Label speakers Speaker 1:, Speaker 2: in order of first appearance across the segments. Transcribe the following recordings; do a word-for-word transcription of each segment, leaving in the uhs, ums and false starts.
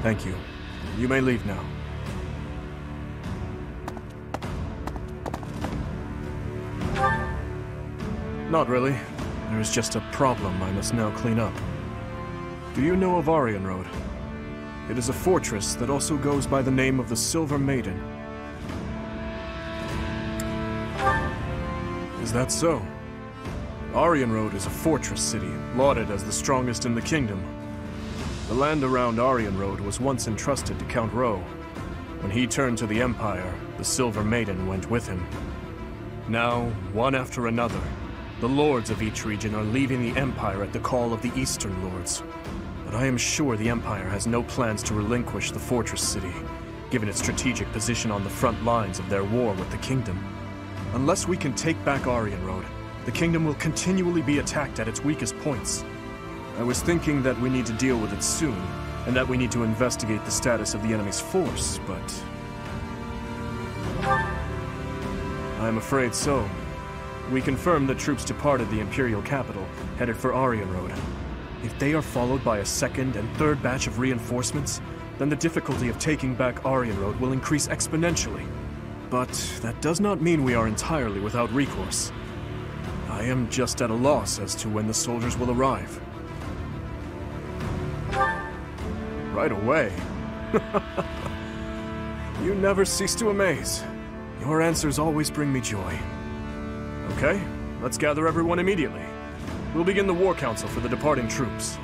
Speaker 1: Thank you. You may leave now. Not really. There is just a problem I must now clean up. Do you know of Arianrhod? It is a fortress that also goes by the name of the Silver Maiden. Is that so? Arianrhod is a fortress city, lauded as the strongest in the kingdom. The land around Arianrhod was once entrusted to Count Rowe. When he turned to the Empire, the Silver Maiden went with him. Now, one after another, the lords of each region are leaving the Empire at the call of the Eastern Lords. But I am sure the Empire has no plans to relinquish the fortress city, given its strategic position on the front lines of their war with the Kingdom. Unless we can take back Arianrhod, the Kingdom will continually be attacked at its weakest points. I was thinking that we need to deal with it soon, and that we need to investigate the status of the enemy's force, but... I'm afraid so. We confirmed that troops departed the Imperial capital, headed for Arianrhod. If they are followed by a second and third batch of reinforcements, then the difficulty of taking back Arianrhod will increase exponentially. But that does not mean we are entirely without recourse. I am just at a loss as to when the soldiers will arrive. Right away? You never cease to amaze. Your answers always bring me joy. Okay, let's gather everyone immediately. We'll begin the War Council for the departing troops.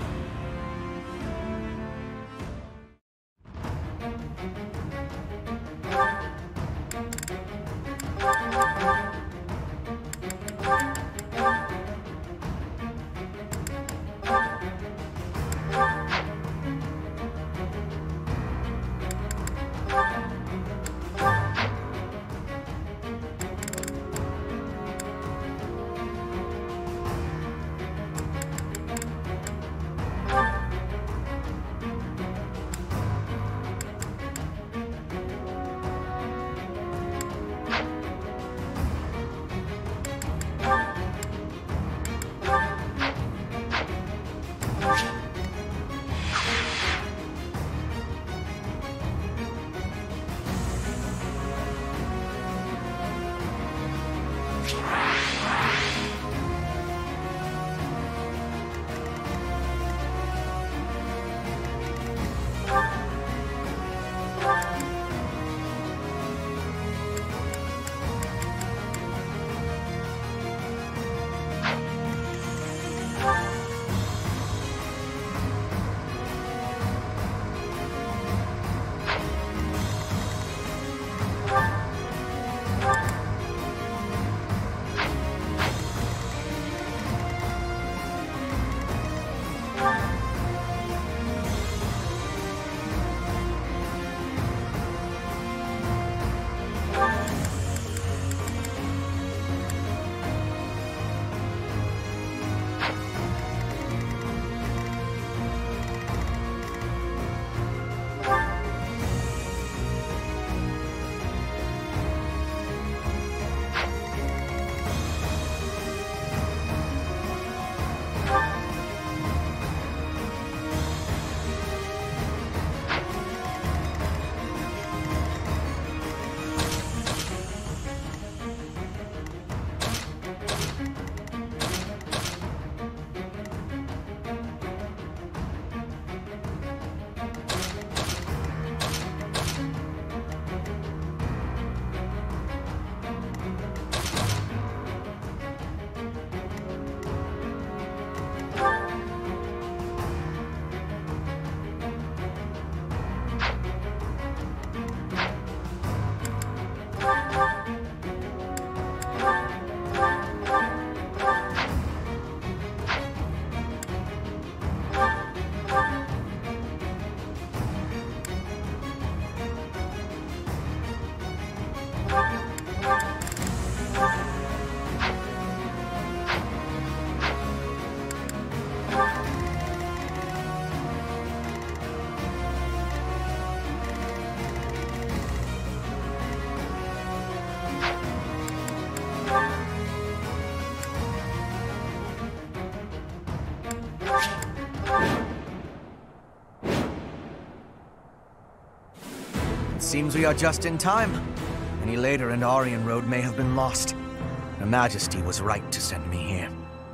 Speaker 2: Seems we are just in time. Any later and Aryan Road may have been lost. Her Majesty was right to send me here.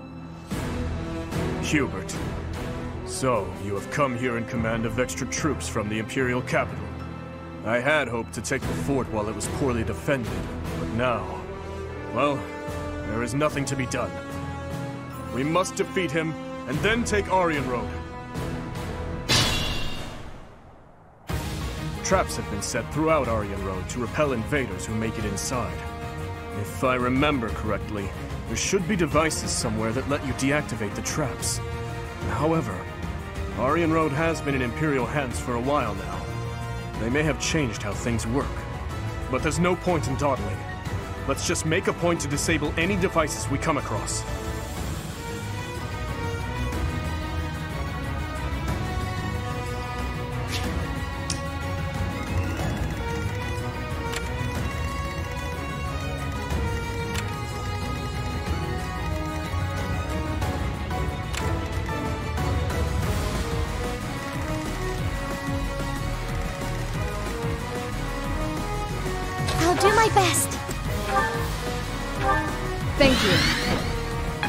Speaker 1: Hubert. So, you have come here in command of extra troops from the Imperial capital. I had hoped to take the fort while it was poorly defended, but now... well, there is nothing to be done. We must defeat him, and then take Aryan Road. Traps have been set throughout Aryan Road to repel invaders who make it inside. If I remember correctly, there should be devices somewhere that let you deactivate the traps. However, Aryan Road has been in Imperial hands for a while now. They may have changed how things work. But there's no point in dawdling. Let's just make a point to disable any devices we come across.
Speaker 3: I'll do my best.
Speaker 4: Thank you.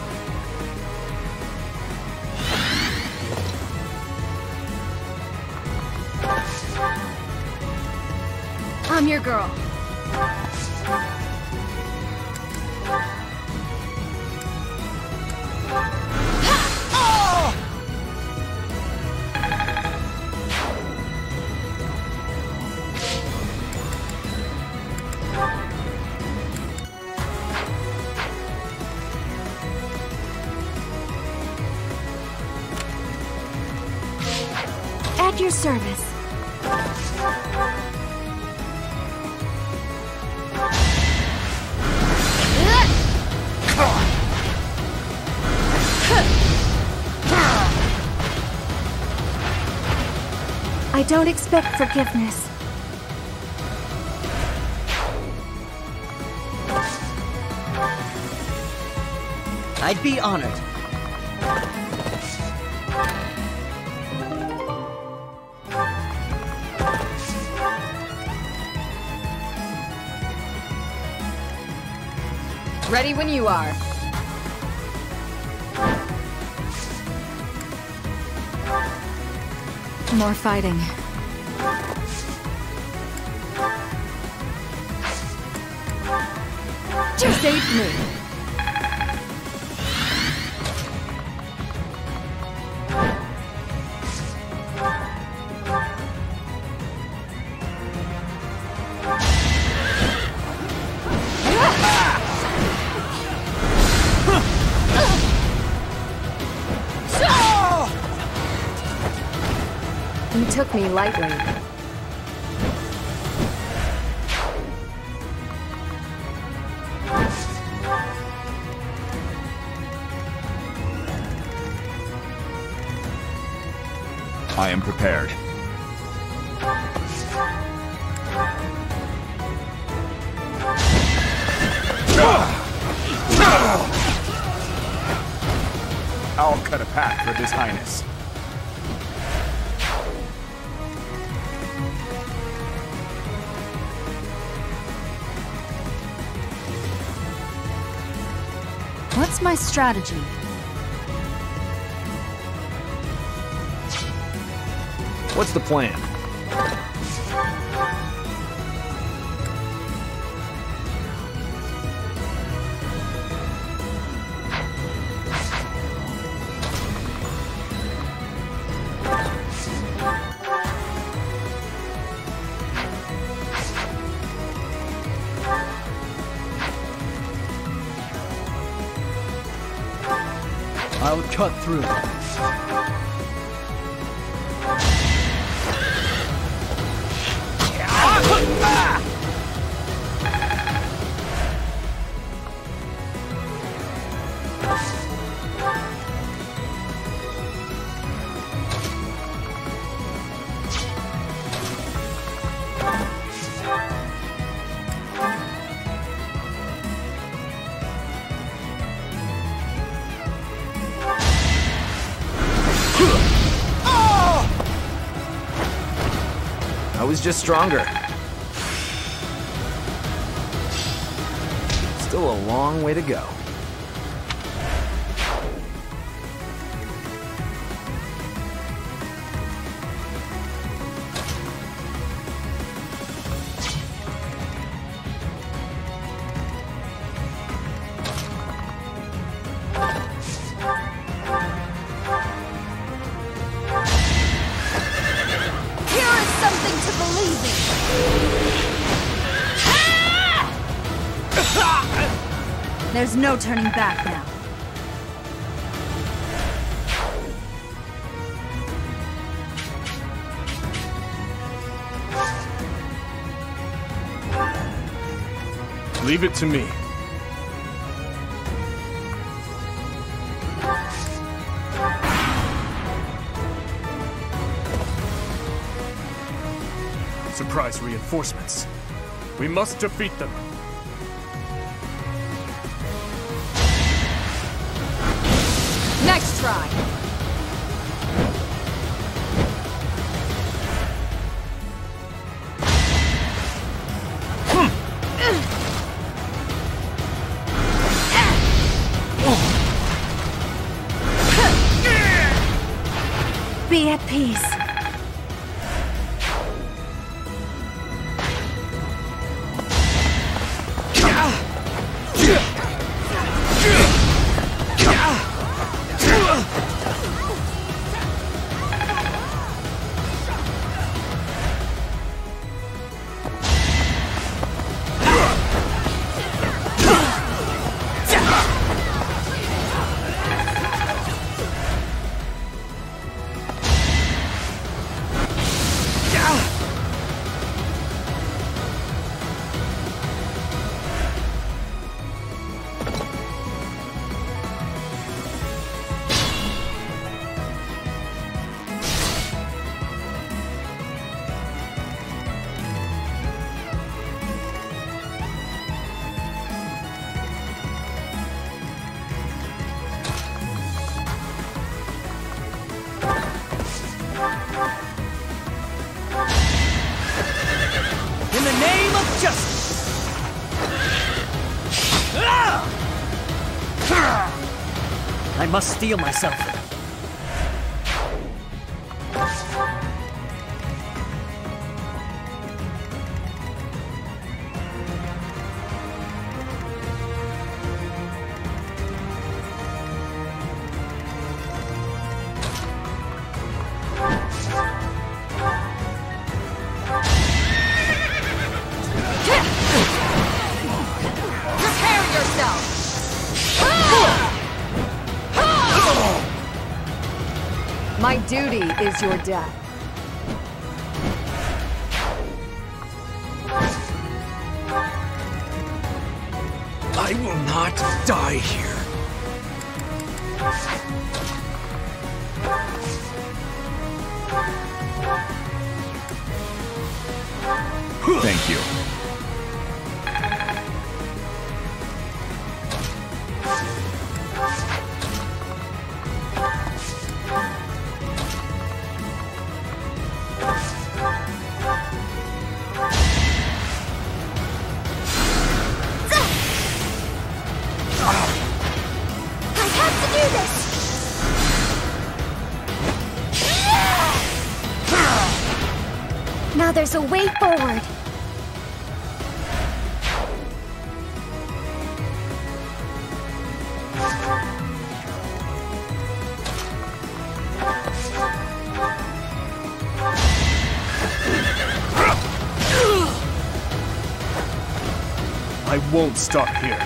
Speaker 4: I'm your girl.
Speaker 3: At your service. I don't expect forgiveness.
Speaker 2: I'd be honored.
Speaker 4: Ready when you are. More fighting. You saved me. You took me lightly.
Speaker 5: I am prepared. I'll cut a path for His Highness.
Speaker 4: What's my strategy?
Speaker 5: What's the plan?
Speaker 2: I'll cut through.
Speaker 5: was just stronger. Still a long way to go.
Speaker 4: There's no turning back now.
Speaker 1: Leave it to me. Surprise reinforcements. We must defeat them.
Speaker 4: Next try.
Speaker 3: Be at peace.
Speaker 2: In the name of justice! I must steel myself.
Speaker 4: My duty is your death.
Speaker 1: I will not die here.
Speaker 5: Thank you.
Speaker 3: Now there's a way forward.
Speaker 1: I won't stop here.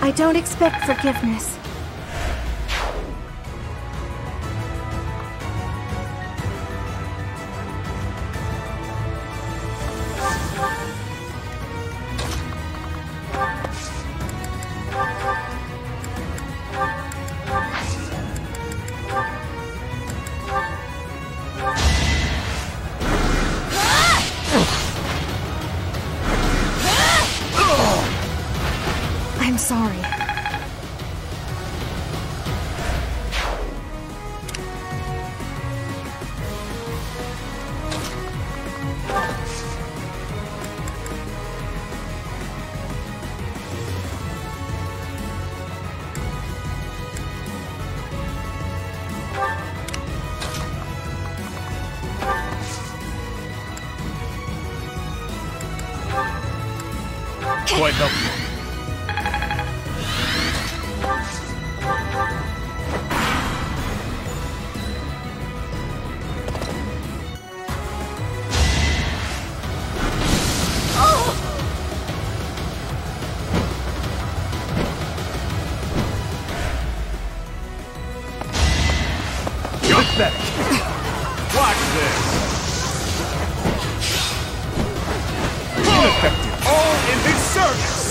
Speaker 3: I don't expect forgiveness. I'm sorry.
Speaker 1: Quite helpful.
Speaker 5: Pathetic.
Speaker 1: Watch this!
Speaker 5: Ineffective.
Speaker 1: All in his service!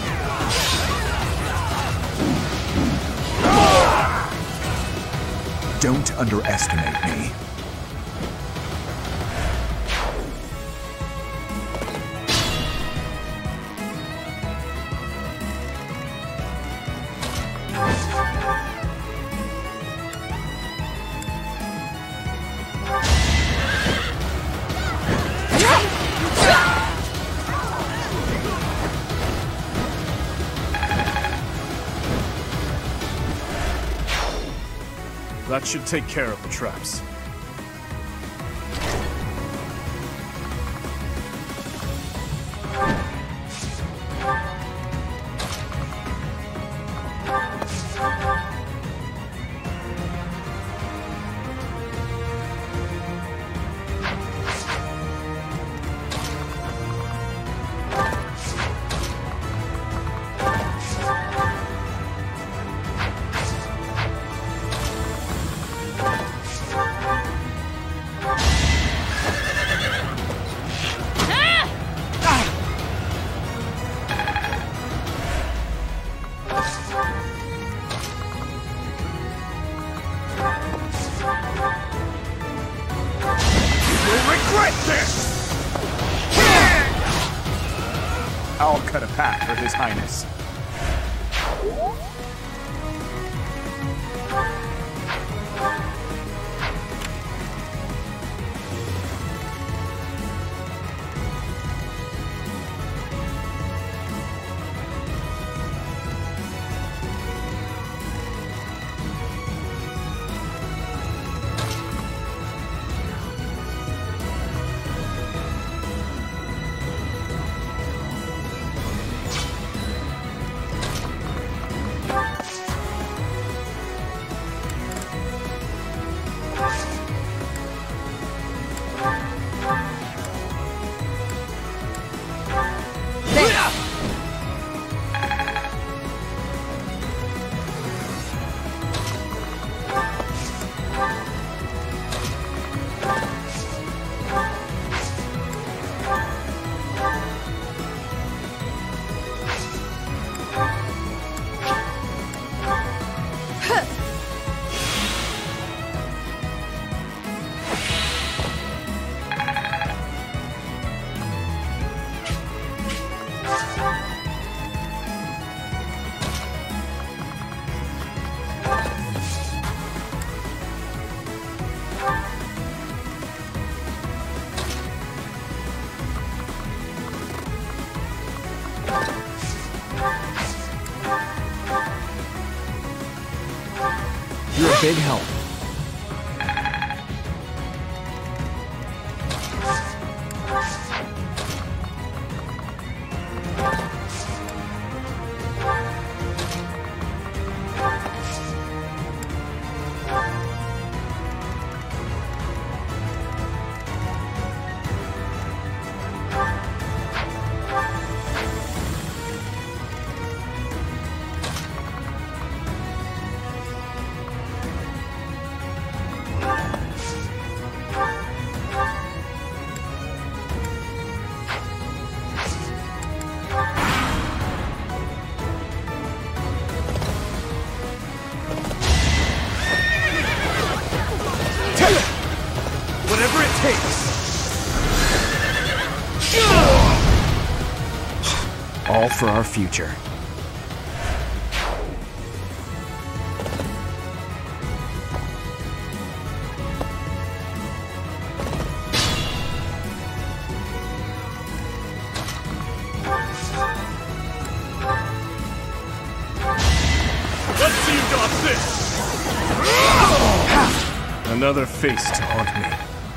Speaker 5: Don't underestimate me.
Speaker 1: That should take care of the traps.
Speaker 5: I'll cut a path for His Highness. You're a big help.
Speaker 2: all for our future.
Speaker 1: Let's see you dodge this! Another face to haunt me.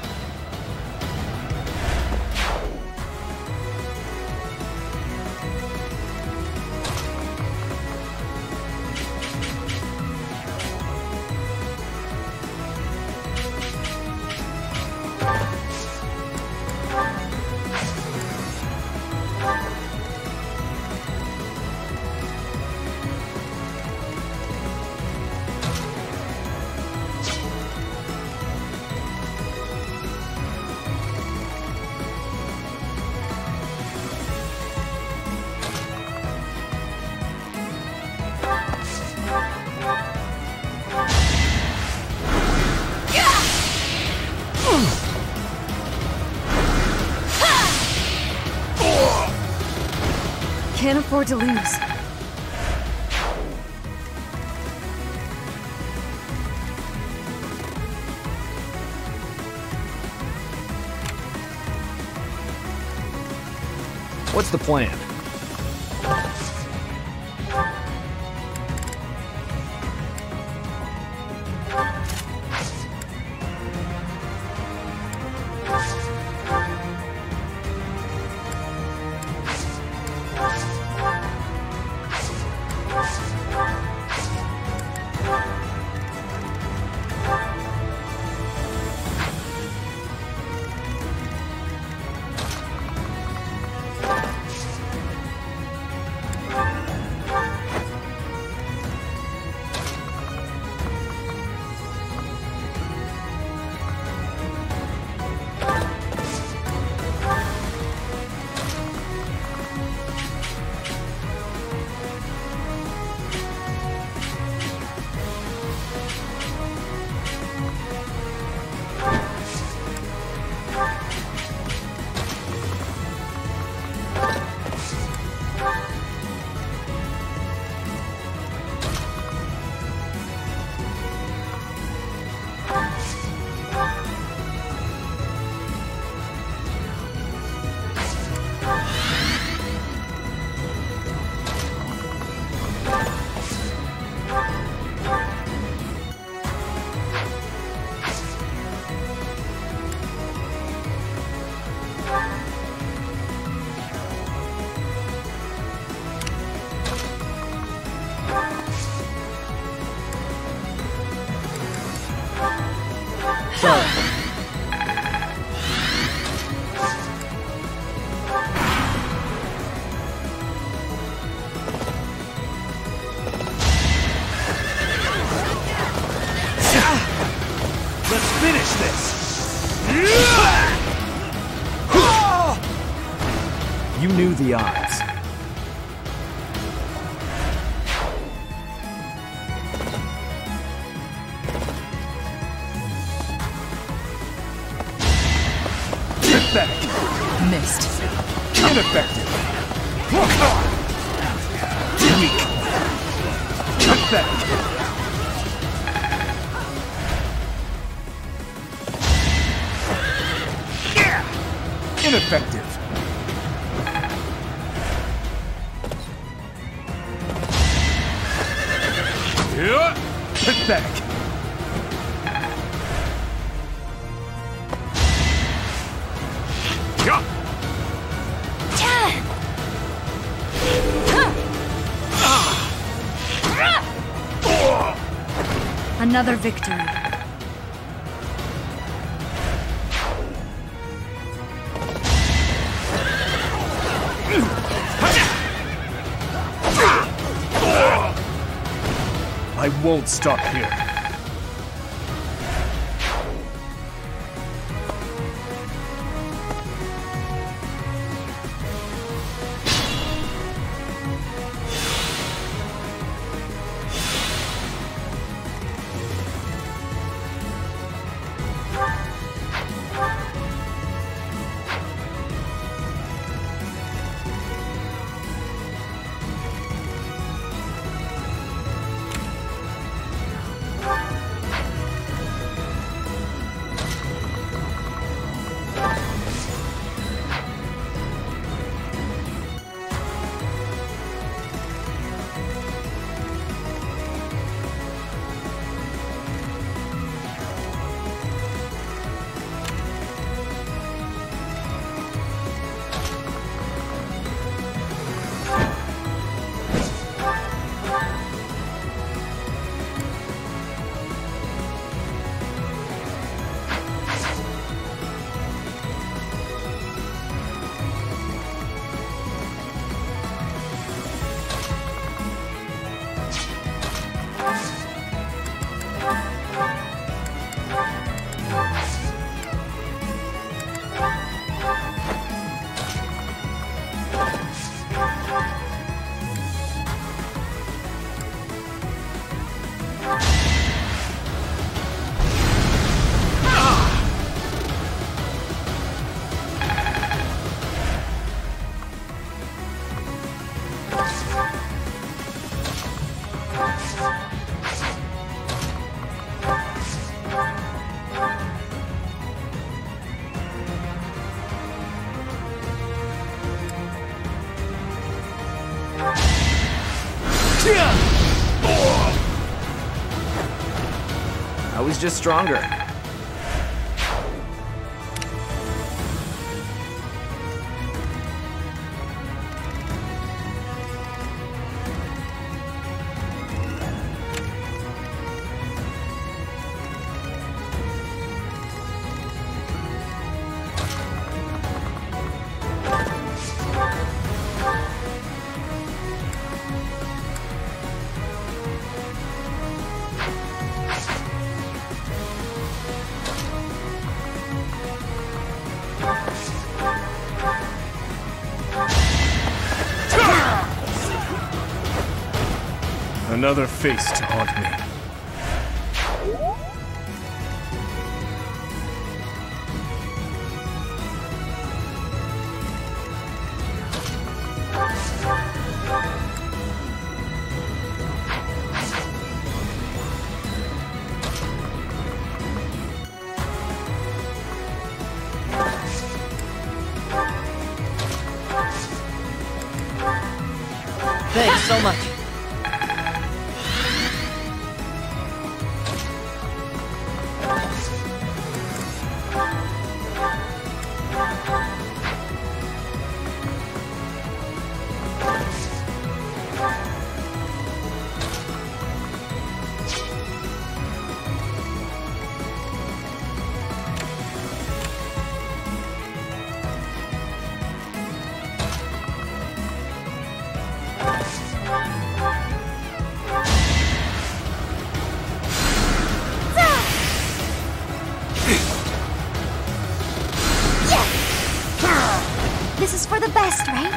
Speaker 4: Can't afford to lose.
Speaker 2: What's the plan?
Speaker 5: Let's finish this!
Speaker 2: You knew the odds.
Speaker 5: Pathetic!
Speaker 4: Missed.
Speaker 5: Ineffective! Weak! Pathetic! Ineffective! Pathetic!
Speaker 3: Another victory.
Speaker 1: I won't stop here.
Speaker 2: I was just stronger.
Speaker 1: Another face to haunt me.
Speaker 2: Thanks so much.
Speaker 3: This is for the best, right?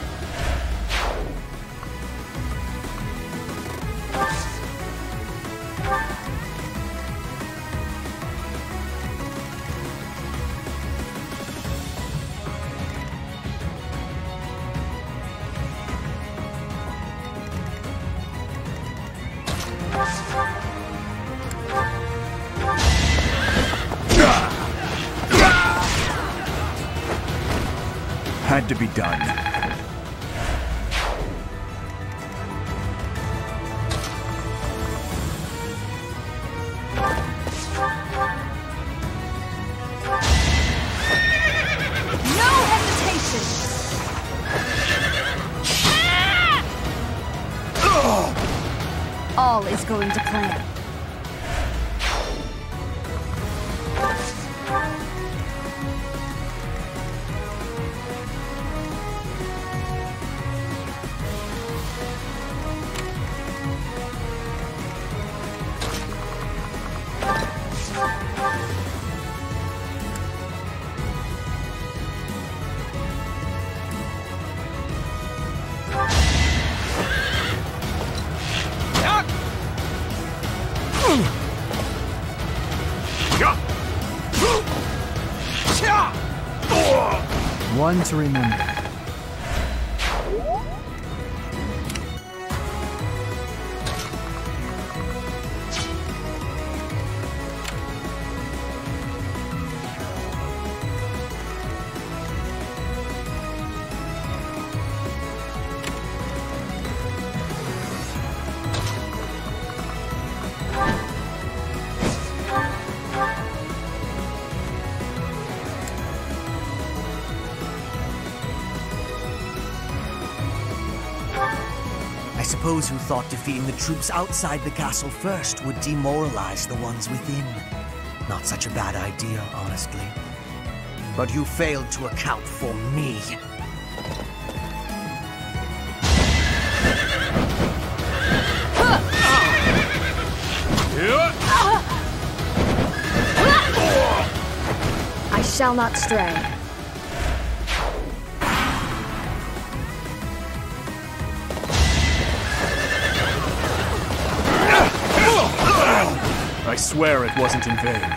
Speaker 5: Had to be done.
Speaker 4: No hesitation! All is going to plan.
Speaker 2: One to remember. I suppose you thought defeating the troops outside the castle first would demoralize the ones within. Not such a bad idea, honestly. But you failed to account for me.
Speaker 4: I shall not stray.
Speaker 1: I swear it wasn't in vain.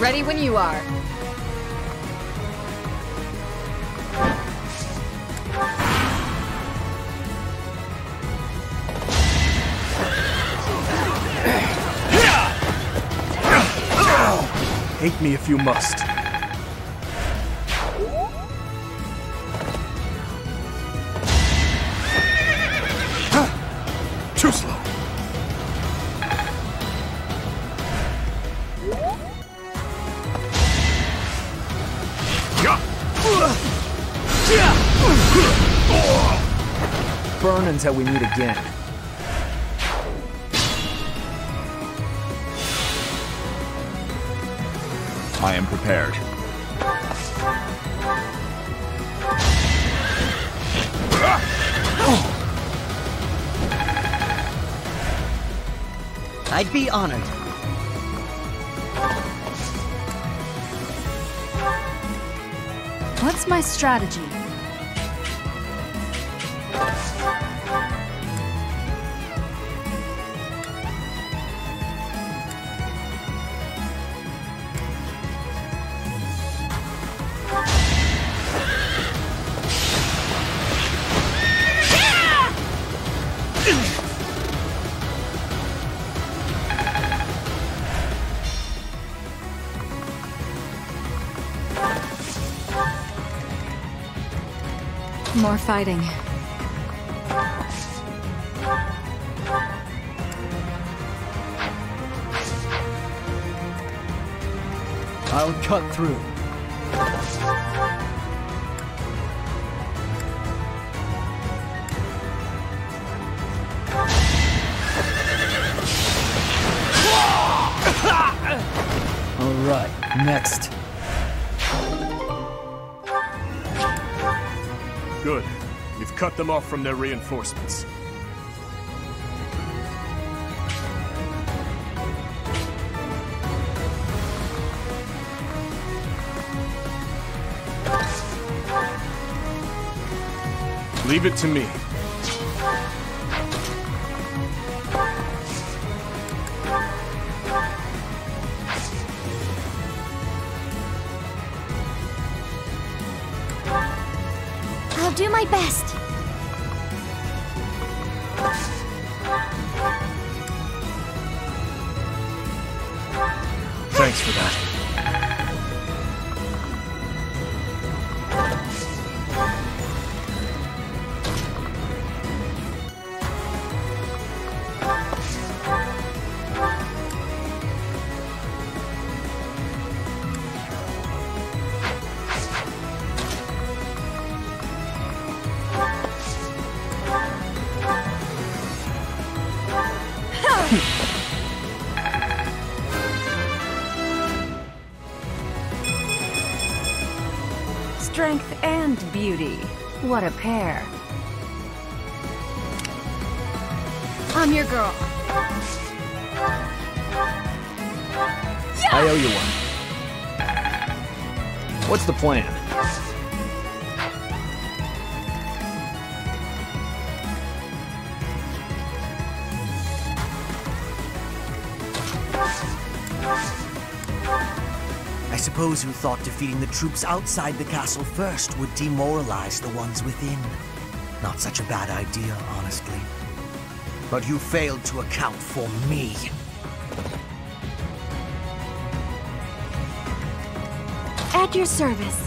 Speaker 4: Ready when you are.
Speaker 1: Hate me if you must. Too slow.
Speaker 6: Burn until we meet again.
Speaker 5: I am prepared.
Speaker 2: I'd be honored.
Speaker 3: What's my strategy? More fighting.
Speaker 6: I'll cut through. All right, next.
Speaker 1: Good. You've cut them off from their reinforcements. Leave it to me.
Speaker 3: I'll do my best.
Speaker 1: Thanks for that.
Speaker 4: Strength and beauty. What a pair.
Speaker 3: I'm your girl.
Speaker 6: I owe you one. What's the plan?
Speaker 2: I suppose you thought defeating the troops outside the castle first would demoralize the ones within. Not such a bad idea, honestly. But you failed to account for me.
Speaker 3: At your service.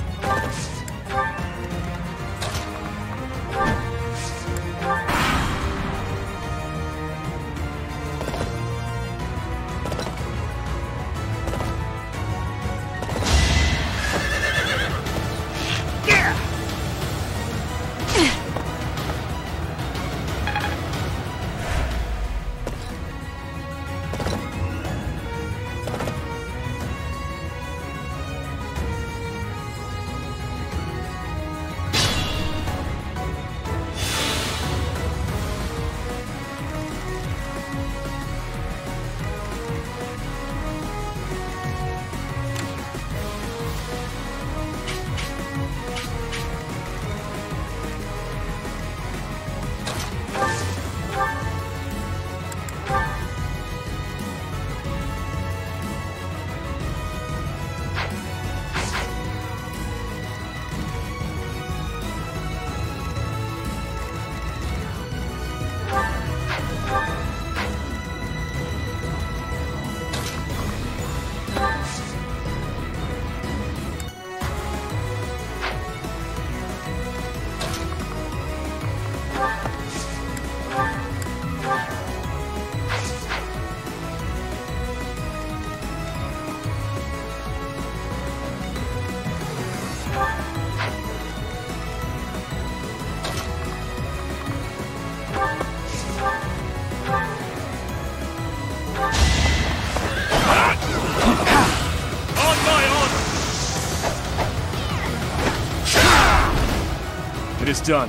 Speaker 1: It is done.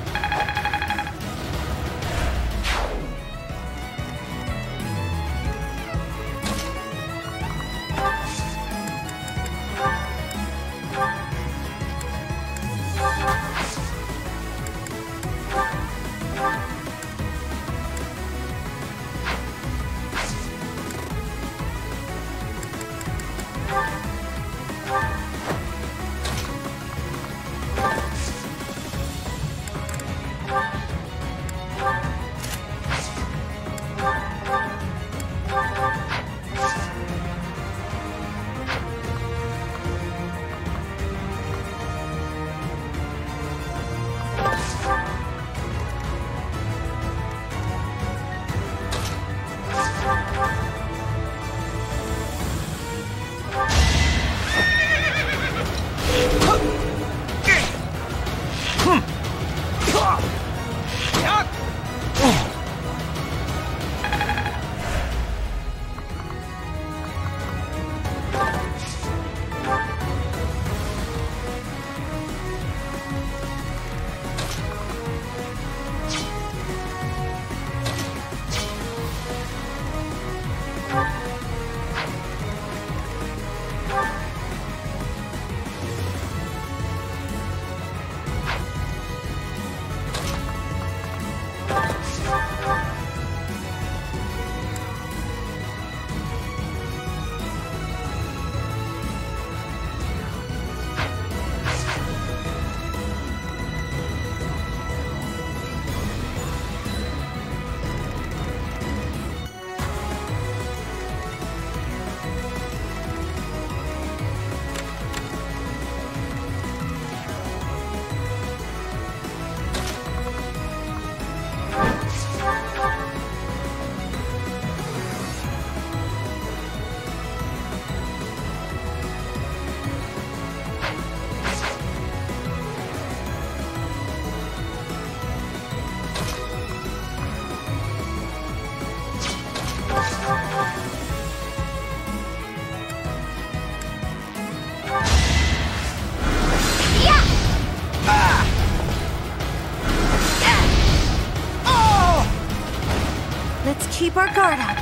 Speaker 3: Keep our guard up.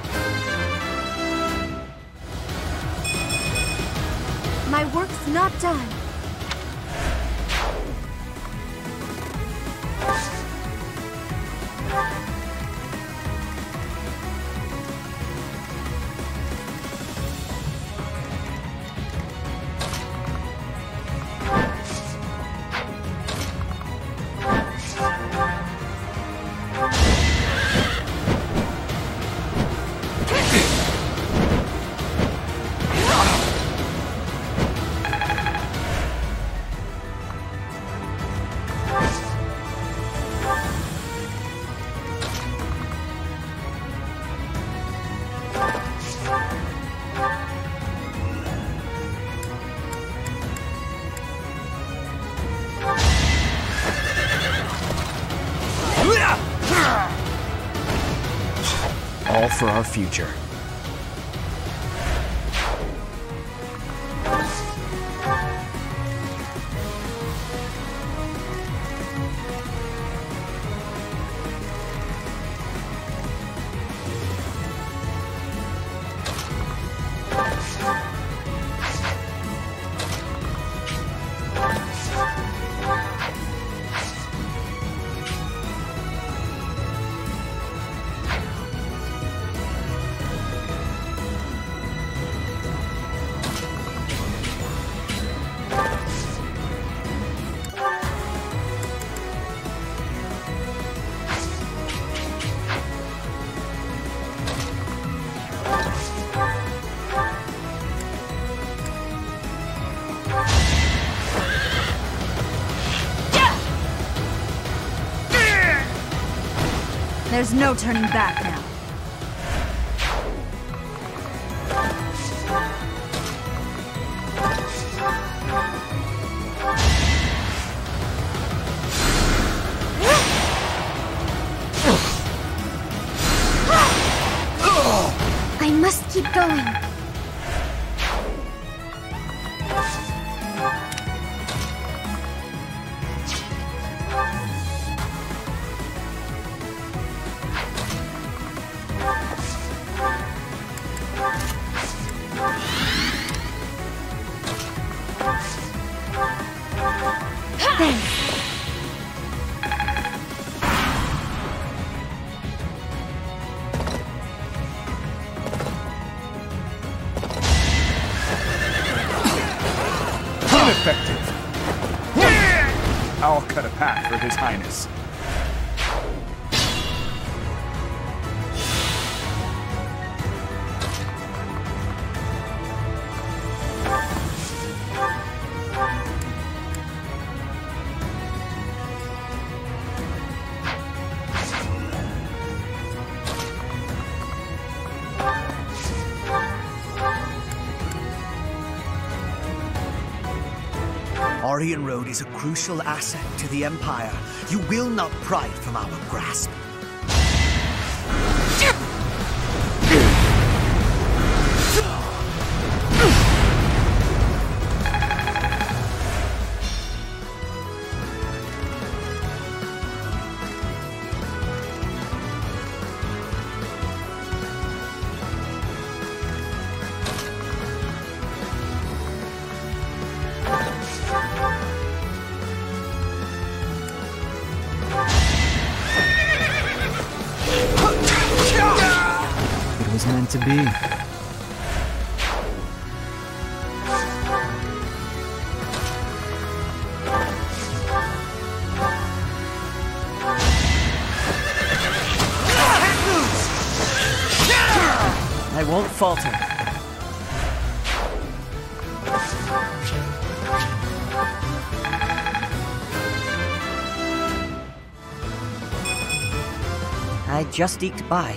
Speaker 3: My work's not done.
Speaker 6: All for our future.
Speaker 3: There's no turning back now. I must keep going.
Speaker 5: I'll cut a path for His Highness.
Speaker 2: Orion Road is a crucial asset to the Empire. You will not pry it from our grasp.
Speaker 6: Meant to be.
Speaker 2: I won't falter. I just eked by.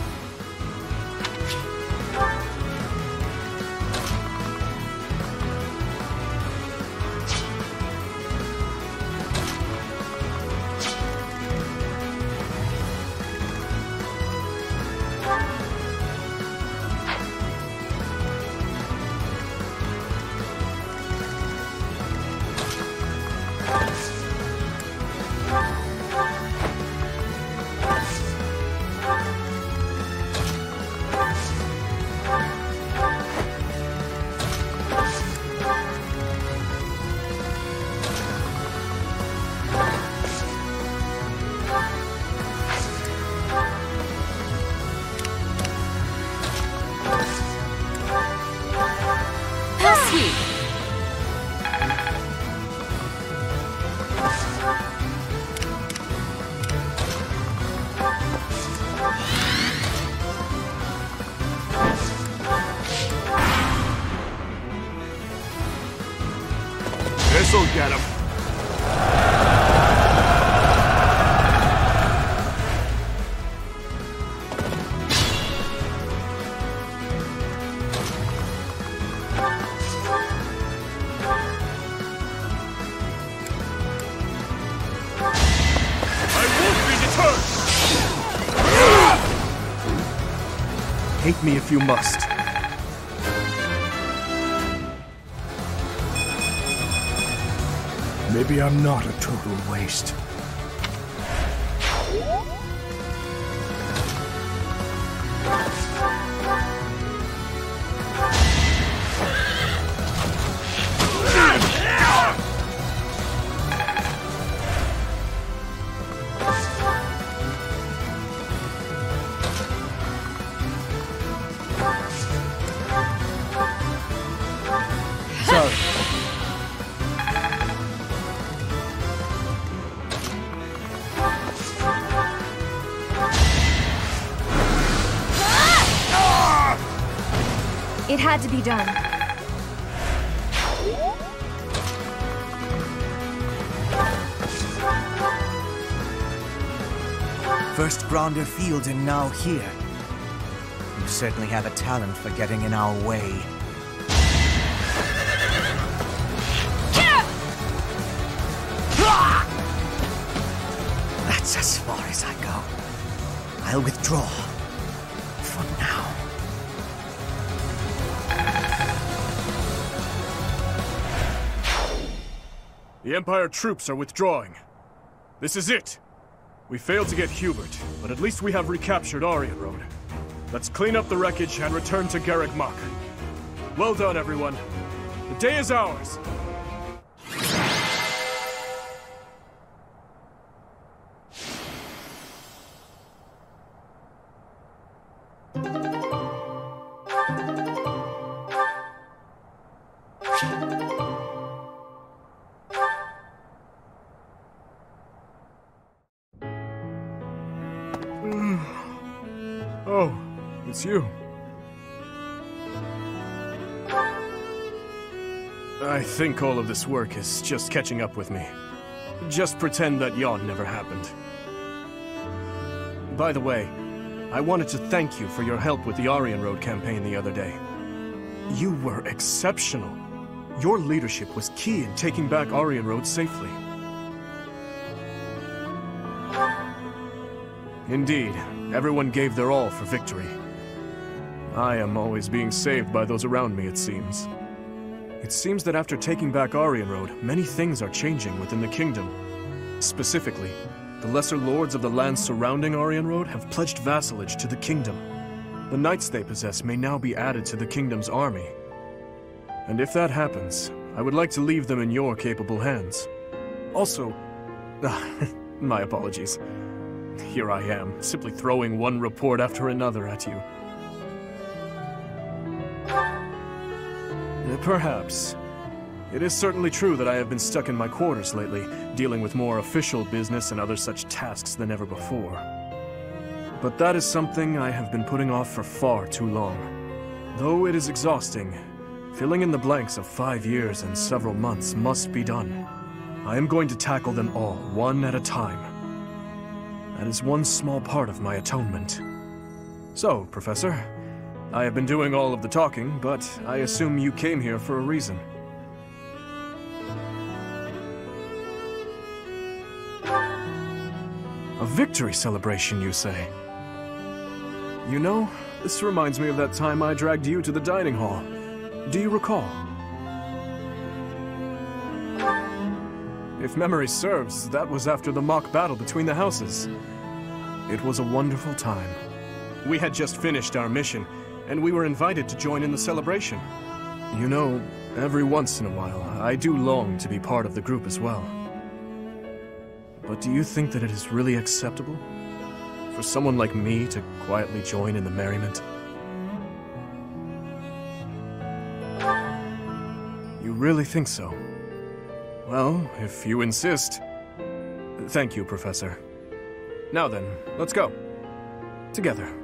Speaker 1: This'll get him. I won't be deterred! Hate me if you must.
Speaker 7: Maybe I'm not a total waste.
Speaker 2: Sorry.
Speaker 3: It had to be done.
Speaker 2: First Gronder Field and now here. You certainly have a talent for getting in our way. That's as far as I go. I'll withdraw. For now.
Speaker 1: The Empire troops are withdrawing. This is it. We failed to get Hubert, but at least we have recaptured Orion Road. Let's clean up the wreckage and return to Garreg Mach. Well done, everyone. The day is ours. Oh, it's you. I think all of this work is just catching up with me. Just pretend that yawn never happened. By the way, I wanted to thank you for your help with the Aryan Road campaign the other day. You were exceptional. Your leadership was key in taking back Aryan Road safely. Indeed, everyone gave their all for victory. I am always being saved by those around me, it seems. It seems that after taking back Aryan Road, many things are changing within the kingdom. Specifically, the lesser lords of the lands surrounding Aryan Road have pledged vassalage to the kingdom. The knights they possess may now be added to the kingdom's army. And if that happens, I would like to leave them in your capable hands. Also, my apologies. Here I am, simply throwing one report after another at you. Perhaps. It is certainly true that I have been stuck in my quarters lately, dealing with more official business and other such tasks than ever before. But that is something I have been putting off for far too long. Though it is exhausting, filling in the blanks of five years and several months must be done. I am going to tackle them all, one at a time. That is one small part of my atonement. So, Professor, I have been doing all of the talking, but I assume you came here for a reason. A victory celebration, you say? You know, this reminds me of that time I dragged you to the dining hall. Do you recall? If memory serves, that was after the mock battle between the houses. It was a wonderful time. We had just finished our mission, and we were invited to join in the celebration. You know, every once in a while, I do long to be part of the group as well. But do you think that it is really acceptable for someone like me to quietly join in the merriment? You really think so? Well, if you insist. Thank you, Professor. Now then, let's go. Together.